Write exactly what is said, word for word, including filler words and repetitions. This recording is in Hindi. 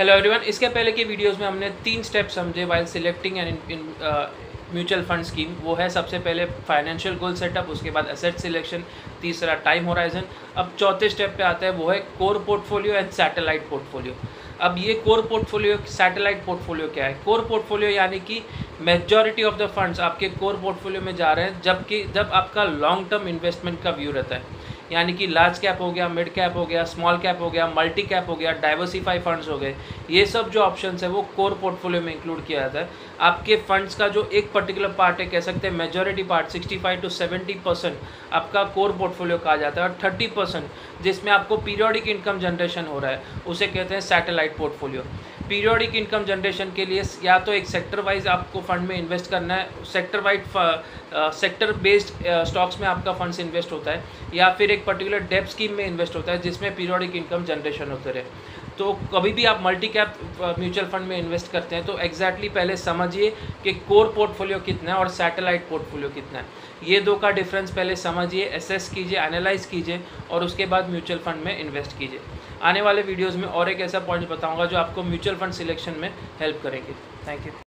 हेलो एवरीवन, इसके पहले की वीडियोस में हमने तीन स्टेप समझे while selecting and mutual fund scheme. वो है सबसे पहले फाइनेंशियल गोल सेटअप, उसके बाद एसेट सिलेक्शन, तीसरा टाइम होराइजन। अब चौथे स्टेप पे आता है, वो है core portfolio and satellite portfolio. अब ये कोर पोर्टफोलियो सैटेलाइट पोर्टफोलियो क्या है? कोर पोर्टफोलियो यानी कि मेजॉरिटी ऑफ द फंड्स आपके कोर पोर्टफोलियो में जा रहे हैं, जबकि जब आपका लॉन्ग टर्म इन्वेस्टमेंट का व्यू रहता है, यानी कि लार्ज कैप हो गया, मिड कैप हो गया, स्मॉल कैप हो गया, मल्टी कैप हो गया, डाइवर्सिफाई फंड्स हो गए, ये सब जो ऑप्शंस है वो कोर पोर्टफोलियो में इंक्लूड किया जाता है। आपके फंड्स का जो एक पर्टिकुलर पार्ट है, कह सकते हैं majority part, sixty five to seventy percent आपका कोर पोर्टफोलियो कहा जाता है, और थर्टी परसेंट जिसमें आपको पीरियोडिक इनकम जनरेशन हो रहा है उसे कहते हैं satellite portfolio. Periodic income generation के लिए या तो एक सेक्टर वाइज आपको फंड में इन्वेस्ट करना है, sector wise sector based stocks में आपका फंड्स इन्वेस्ट होता है, या फिर एक पर्टिकुलर डेप स्कीम में इन्वेस्ट होता है जिसमें पीरियोडिक इनकम जनरेशन होते रहे। तो कभी भी आप मल्टी कैप म्यूचुअल फंड में इन्वेस्ट करते हैं तो एग्जैक्टली पहले समझिए कि कोर पोर्टफोलियो कितना है और सैटेलाइट पोर्टफोलियो कितना है। ये दो का डिफरेंस पहले समझिए, एसेस कीजिए, एनालाइज कीजिए, और उसके बाद म्यूचुअल फंड में इन्वेस्ट कीजिए। आने वाले वीडियोज़ में और एक ऐसा पॉइंट बताऊँगा जो आपको म्यूचुअल फंड सिलेक्शन में हेल्प करेंगे। Thank you.